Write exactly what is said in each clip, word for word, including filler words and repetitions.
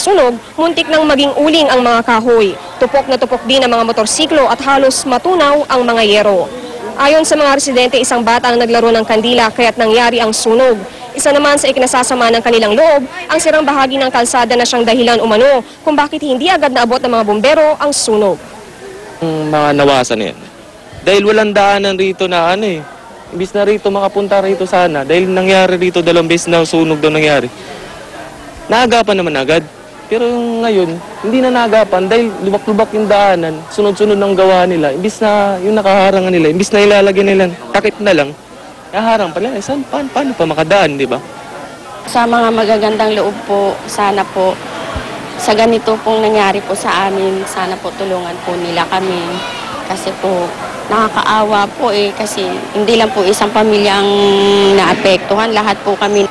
sunog, muntik nang maging uling ang mga kahoy. Tupok na tupok din ang mga motorsiklo at halos matunaw ang mga yero. Ayon sa mga residente, isang bata ang naglaro ng kandila kaya't nangyari ang sunog. Isa naman sa ikinasasama ng kanilang loob, ang sirang bahagi ng kalsada na siyang dahilan umano kung bakit hindi agad naabot ng mga bumbero ang sunog. Mga nawasan yan. Dahil walang daanan rito na ano eh. Imbis na rito makapunta rito sana. Dahil nangyari rito dalawang beses na sunog daw nangyari. Naagapan naman agad. Pero ngayon, hindi na naagapan dahil lubak-lubak yung daanan. Sunod-sunod ng gawa nila. Imbis na yung nakaharangan nila, imbis na ilalagay nila, takip na lang. Naharang pala, eh, saan, paano, paano pa makadaan, di ba? Sa mga magagandang loob po, sana po, sa ganito pong nangyari po sa amin, sana po tulungan po nila kami. Kasi po, nakakaawa po eh, kasi hindi lang po isang pamilyang naapektuhan, lahat po kami.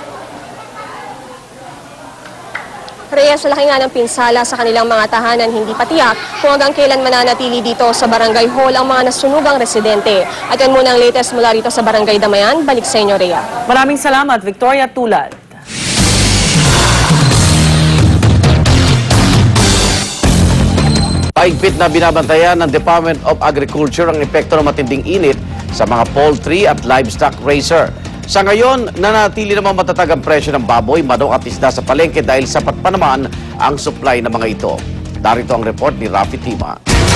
Reyes, laki nga ng pinsala sa kanilang mga tahanan, hindi patiyak kung hanggang kailan mananatili dito sa Barangay Hall ang mga nasunugang residente. At yan muna ang latest mula rito sa Barangay Damayan. Balik sa inyo, Rhea. Maraming salamat, Victoria Tulad. Paigpit na binabantayan ng Department of Agriculture ang epekto ng matinding init sa mga poultry at livestock raiser. Sa ngayon, nanatili naman matatag ang presyo ng baboy, manok at isda sa palengke dahil sapat pa naman ang supply ng mga ito. Darito ang report ni Rafi Tima.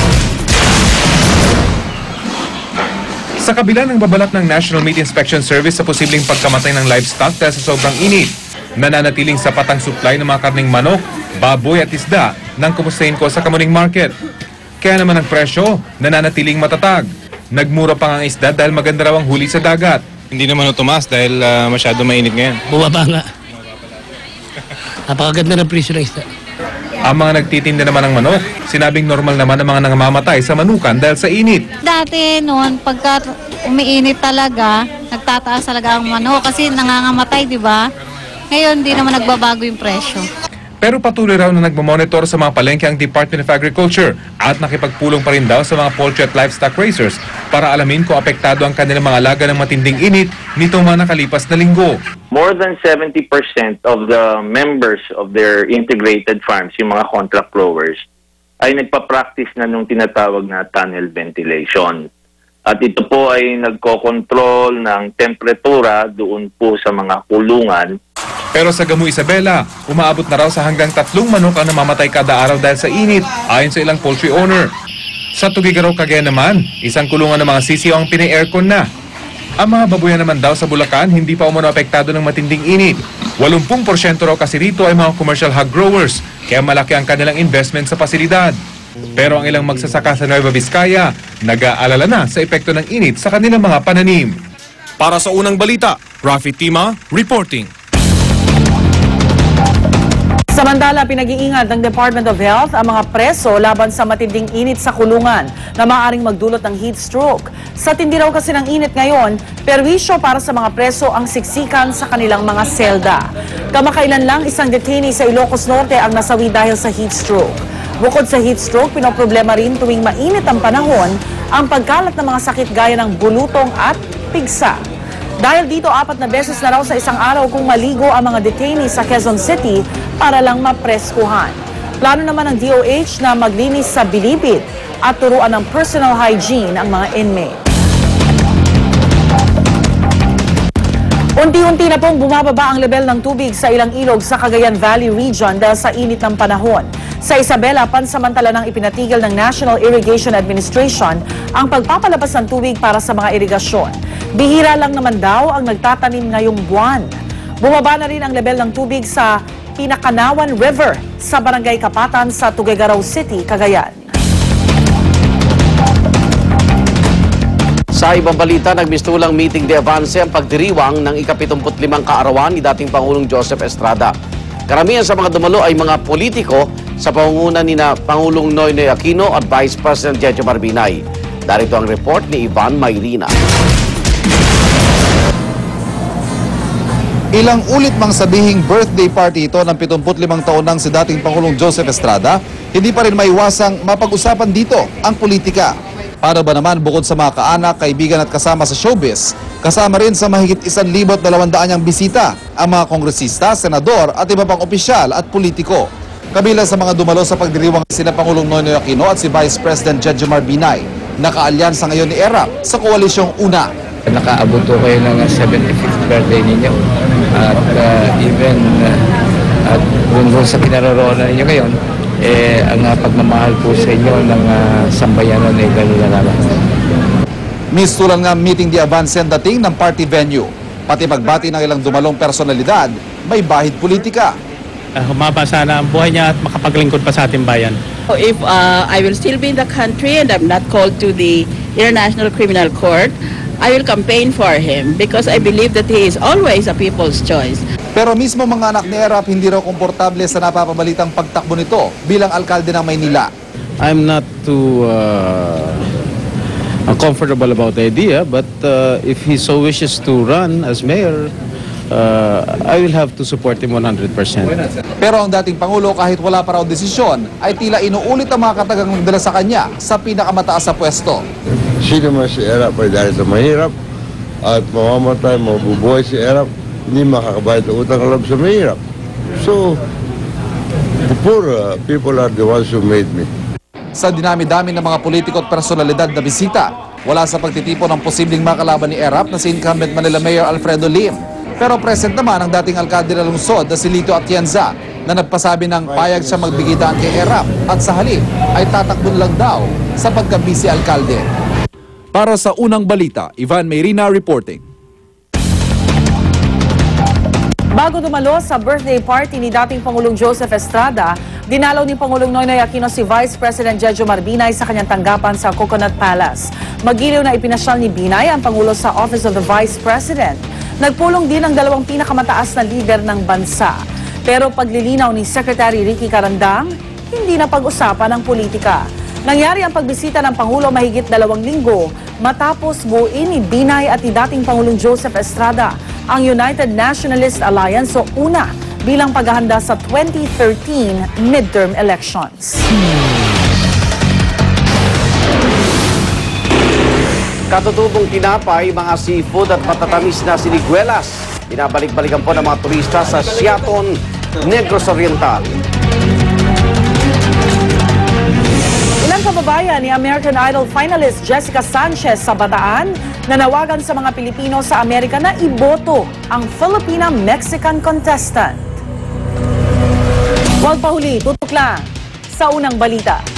Sa kabila ng babalak ng National Meat Inspection Service sa posibleng pagkamatay ng livestock dahil sa sobrang init, nananatiling sapat ang supply ng mga karning manok, baboy at isda ng Kumustahin Ko sa Kamuning Market. Kaya naman ang presyo, nananatiling matatag. Nagmura pa nga ang isda dahil maganda raw ang huli sa dagat. Hindi naman tumaas dahil uh, masyado mainit ngayon. Bumaba nga. Napakaganda ng presyo ng isda. Ang mga nagtitinda naman ng manok, sinabing normal naman ang mga nangangamatay sa manukan dahil sa init. Dati noon, pagka umiinit talaga, nagtataas talaga ang manok kasi nangangamatay, di ba? Ngayon, hindi naman nagbabago yung presyo. Pero patuloy raw na nagmamonitor sa mga palengke ang Department of Agriculture at nakipagpulong pa rin daw sa mga poultry at livestock raisers para alamin kung apektado ang kanilang mga alaga ng matinding init nitong mga nakalipas na linggo. More than seventy percent of the members of their integrated farms, yung mga contract growers, ay nagpa-practice na nung tinatawag na tunnel ventilation. At ito po ay nagko-control ng temperatura doon po sa mga kulungan. Pero sa Gamu Isabela, umaabot na raw sa hanggang tatlong manok ang namamatay kada araw dahil sa init, ayon sa ilang poultry owner. Sa Tugigaraw, Cagayan naman, isang kulungan ng mga sisiw ang pina-aircon na. Ang mga babuyan naman daw sa Bulacan, hindi pa umano apektado ng matinding init. eighty percent raw kasi rito ay mga commercial hog growers, kaya malaki ang kanilang investment sa pasilidad. Pero ang ilang magsasaka sa Nueva Vizcaya, nag-aalala na sa epekto ng init sa kanilang mga pananim. Para sa unang balita, Rafi Tima reporting. Samantala, pinag-iingat ng Department of Health ang mga preso laban sa matinding init sa kulungan na maaaring magdulot ng heat stroke. Sa tindi raw kasi ng init ngayon, perwisyo para sa mga preso ang siksikan sa kanilang mga selda. Kamakailan lang isang detainee sa Ilocos Norte ang nasawi dahil sa heat stroke. Bukod sa heat stroke, pinoproblema rin tuwing mainit ang panahon ang pagkalat ng mga sakit gaya ng bulutong at pigsa. Dahil dito, apat na beses na raw sa isang araw kung maligo ang mga detainee sa Quezon City para lang mapreskuhan. Plano naman ng D O H na maglinis sa bilibid at turuan ng personal hygiene ang mga inmate. Unti-unti na pong bumababa ang level ng tubig sa ilang ilog sa Cagayan Valley Region dahil sa init ng panahon. Sa Isabela, pansamantala nang ipinatigil ng National Irrigation Administration ang pagpapalabas ng tubig para sa mga irigasyon. Bihira lang naman daw ang nagtatanim ngayong buwan. Bumaba na rin ang level ng tubig sa Pinakanawan River sa Barangay Kapatan sa Tuguegarao City, Cagayan. Sa ibang balita, nagmistulang meeting de avance ang pagdiriwang ng ikapitumput limang kaarawan ni dating Pangulong Joseph Estrada. Karamihan sa mga dumalo ay mga politiko sa pangunguna ni na Pangulong Noynoy Aquino at Vice President Jejo Marbinay. Darito ang report ni Ivan Mayrina. Ilang ulit mang sabihing birthday party ito ng pitungput limang taon nang si dating Pangulong Joseph Estrada, hindi pa rin maiwasang mapag-usapan dito ang politika. Para ba naman bukod sa mga kaanak, kaibigan at kasama sa showbiz, kasama rin sa mahigit isang libot dalawang daanyang bisita ang mga kongresista, senador at iba pang opisyal at politiko. Kabilang sa mga dumalo sa pagdiriwang sina Pangulong Noynoy Aquino at si Vice President Jejomar Binay. Nakaalyansa ngayon ni ERAP sa koalisyong una. Nakaabot ko kayo ng seventy-fifth birthday ninyo at uh, even uh, at kung sa kinaroroonan ninyo ngayon, eh, ang uh, pagmamahal po sa inyo ng uh, sambayanan ay gano'n na naman. Mistulan nga meeting di avance ang dating ng party venue. Pati pagbati ng ilang dumalong personalidad, may bahid politika. Uh, humaba sana ang buhay niya at makapaglingkod pa sa ating bayan. If uh, I will still be in the country and I'm not called to the International Criminal Court, I will campaign for him because I believe that he is always a people's choice. Pero mismo mga anak ni ERAP hindi raw komportable sa napapabalitang pagtakbo nito bilang alkalde ng Maynila. I'm not too uh, comfortable about the idea, but uh, if he so wishes to run as mayor, Uh, I will have to support him one hundred percent. Pero ang dating Pangulo kahit wala pa raw desisyon ay tila inuulit ang mga katagang nagdala sa kanya sa pinakamataas sa pwesto. Sino man si ERAP ay dahil sa mahirap at mamamatay, mabubuhay si ERAP, hindi makakabayad ng utang loob sa mahirap. So, the poor uh, people are the ones who made me. Sa dinami-dami ng mga politiko at personalidad na bisita, wala sa pagtitipon ng posibleng makalaban ni ERAP na si incumbent Manila Mayor Alfredo Lim. Pero present naman ang dating alkalde ng lungsod na si Lito Atienza na nagpasabi ng payag siya magbigay daan kay ERAP at sa halip ay tatakbo lang daw sa pagka-vice alkalde. Para sa Unang Balita, Ivan Mayrina reporting. Bago dumalo sa birthday party ni dating Pangulong Joseph Estrada, dinalaw ni Pangulong Noynoy Aquino si Vice President Jejomar Binay sa kanyang tanggapan sa Coconut Palace. Magiliw na ipinasyal ni Binay ang Pangulo sa Office of the Vice President. Nagpulong din ang dalawang pinakamataas na lider ng bansa. Pero paglilinaw ni Secretary Ricky Carandang, hindi na pag-usapan ng politika. Nangyari ang pagbisita ng Pangulo mahigit dalawang linggo matapos buuin ni Binay at ni dating Pangulong Joseph Estrada ang United Nationalist Alliance o UNA bilang paghahanda sa twenty thirteen midterm elections. Katutubong tinapay, mga seafood at matatamis na siniguelas. Binabalik-balikan po ng mga turista sa Siaton, Negros Oriental. Ilang kababayan ni American Idol finalist Jessica Sanchez sa Bataan nanawagan sa mga Pilipino sa Amerika na iboto ang Filipina-Mexican contestant. Huwag pahuli, tutok lang sa Unang Balita.